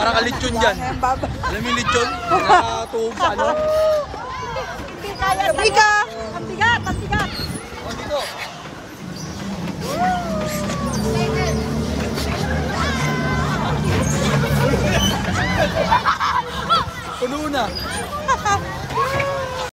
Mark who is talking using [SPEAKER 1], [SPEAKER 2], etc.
[SPEAKER 1] Para ka lechon dyan. Alam mo yung lechon? Nakatuhog sa ano?
[SPEAKER 2] Hindi kaya. Ang bigat, ang bigat.
[SPEAKER 1] O, dito.